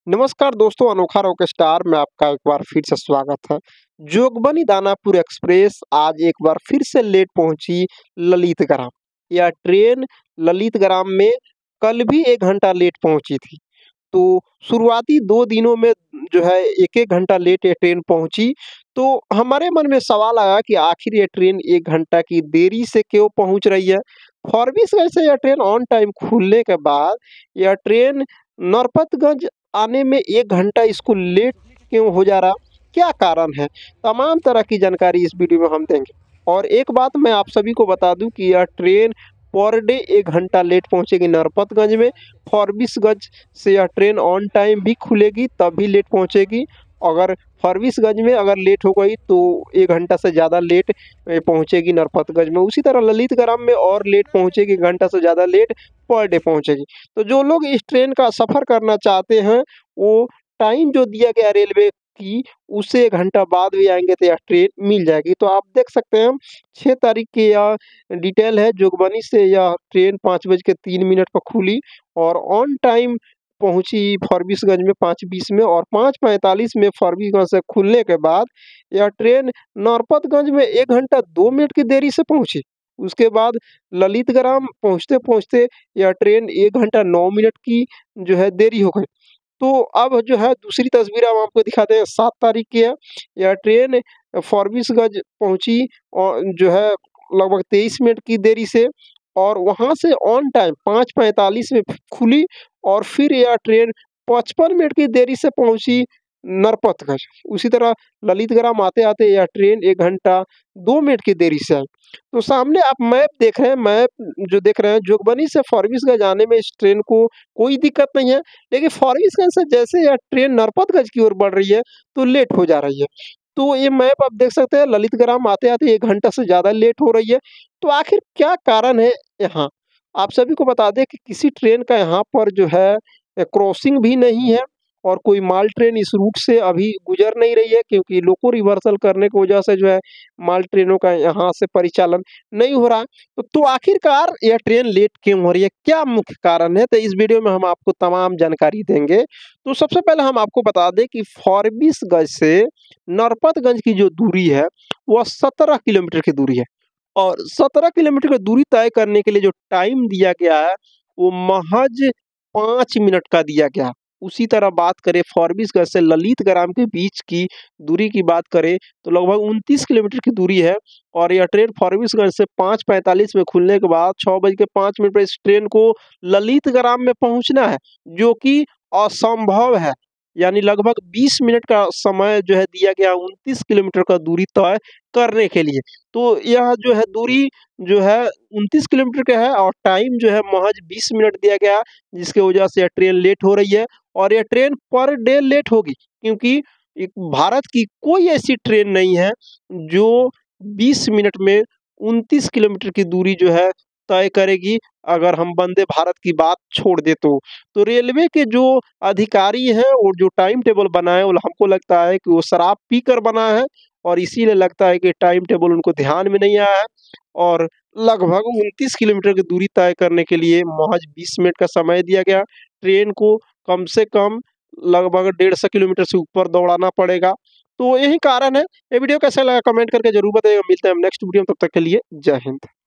नमस्कार दोस्तों, अनोखा रॉक स्टार में आपका एक बार फिर से स्वागत है। जोगबनी दानापुर एक्सप्रेस आज एक बार फिर से लेट पहुंची ललितग्राम। यह ट्रेन ललितग्राम में कल भी 1 घंटा लेट पहुंची थी। तो शुरुआती 2 दिनों में जो है 1-1 घंटा लेट ये ट्रेन पहुंची। तो हमारे मन में सवाल आया कि आखिर ये ट्रेन 1 घंटा की देरी से क्यों पहुंच रही है? फॉरबिसगंज से यह ट्रेन ऑन टाइम खुलने के बाद यह ट्रेन नरपतगंज आने में 1 घंटा इसको लेट क्यों हो जा रहा? क्या कारण है? तमाम तरह की जानकारी इस वीडियो में हम देंगे। और एक बात मैं आप सभी को बता दूं कि यह ट्रेन पर डे 1 घंटा लेट पहुंचेगी नरपतगंज में। फॉरबिसगंज से यह ट्रेन ऑन टाइम भी खुलेगी तब भी लेट पहुंचेगी। अगर फॉरबिसगंज में अगर लेट हो गई तो 1 घंटा से ज़्यादा लेट पहुंचेगी नरपतगंज में। उसी तरह ललितग्राम में और लेट पहुंचेगी, 1 घंटा से ज़्यादा लेट पर डे पहुंचेगी। तो जो लोग इस ट्रेन का सफ़र करना चाहते हैं, वो टाइम जो दिया गया रेलवे की, उससे 1 घंटा बाद भी आएँगे तो यह ट्रेन मिल जाएगी। तो आप देख सकते हैं 6 तारीख की यह डिटेल है। जोगबनी से यह ट्रेन 5:03 पर खुली और ऑन टाइम पहुंची फॉरबिसगंज में 5:20 में, और 5:45 में फॉरबिसगंज से खुलने के बाद यह ट्रेन नरपतगंज में 1 घंटा 2 मिनट की देरी से पहुंची। उसके बाद ललितग्राम पहुंचते-पहुंचते यह ट्रेन 1 घंटा 9 मिनट की जो है देरी हो गई। तो अब जो है दूसरी तस्वीर हम आपको दिखाते हैं, 7 तारीख की है। यह ट्रेन फॉरबिसगंज पहुंची और जो है लगभग 23 मिनट की देरी से, और वहाँ से ऑन टाइम 5:45 में खुली, और फिर यह ट्रेन 55 मिनट की देरी से पहुंची नरपतगंज। उसी तरह ललितग्राम आते-आते यह ट्रेन 1 घंटा 2 मिनट की देरी से आई। तो सामने आप मैप देख रहे हैं, मैप जो देख रहे हैं, जोगबनी से फॉरबिसगंज आने में इस ट्रेन को कोई दिक्कत नहीं है। लेकिन फॉरबिसगंज से जैसे यह ट्रेन नरपतगंज की ओर बढ़ रही है, तो लेट हो जा रही है। तो ये मैप आप देख सकते हैं, ललितग्राम आते-आते 1 घंटा से ज़्यादा लेट हो रही है। तो आखिर क्या कारण है यहाँ? आप सभी को बता दें कि किसी ट्रेन का यहाँ पर जो है क्रॉसिंग भी नहीं है, और कोई माल ट्रेन इस रूट से अभी गुजर नहीं रही है, क्योंकि लोको रिवर्सल करने की वजह से जो है माल ट्रेनों का यहाँ से परिचालन नहीं हो रहा है। तो आखिरकार यह ट्रेन लेट क्यों हो रही है? क्या मुख्य कारण है? तो इस वीडियो में हम आपको तमाम जानकारी देंगे। तो सबसे पहले हम आपको बता दें कि फॉरबिसगंज से नरपतगंज की जो दूरी है, वह 17 किलोमीटर की दूरी है। और 17 किलोमीटर की दूरी तय करने के लिए जो टाइम दिया गया है, वो महज़ 5 मिनट का दिया गया है। उसी तरह बात करें फॉरबिसगंज से ललितग्राम के बीच की दूरी की बात करें, तो लगभग 29 किलोमीटर की दूरी है, और यह ट्रेन फॉरबिसगंज से 5:45 में खुलने के बाद 6:05 पर इस ट्रेन को ललितग्राम में पहुंचना है, जो कि असंभव है। यानी लगभग 20 मिनट का समय जो है दिया गया 29 किलोमीटर का दूरी तय करने के लिए। तो यह जो है दूरी जो है 29 किलोमीटर का है, और टाइम जो है महज़ 20 मिनट दिया गया है, जिसकी वजह से यह ट्रेन लेट हो रही है। और यह ट्रेन पर डे लेट होगी, क्योंकि एक भारत की कोई ऐसी ट्रेन नहीं है जो 20 मिनट में 29 किलोमीटर की दूरी जो है तय करेगी, अगर हम वंदे भारत की बात छोड़ दें तो। तो रेलवे के जो अधिकारी हैं और जो टाइम टेबल बनाए हैं, वो हमको लगता है कि वो शराब पीकर बना है, और इसीलिए लगता है कि टाइम टेबल उनको ध्यान में नहीं आया है। और लगभग 29 किलोमीटर की दूरी तय करने के लिए महज़ 20 मिनट का समय दिया गया। ट्रेन को कम से कम लगभग 150 किलोमीटर से ऊपर दौड़ाना पड़ेगा। तो यही कारण है। ये वीडियो कैसा लगा कमेंट करके ज़रूर बताइएगा। मिलते हैं हम नेक्स्ट वीडियो में, तब तक के लिए जय हिंद।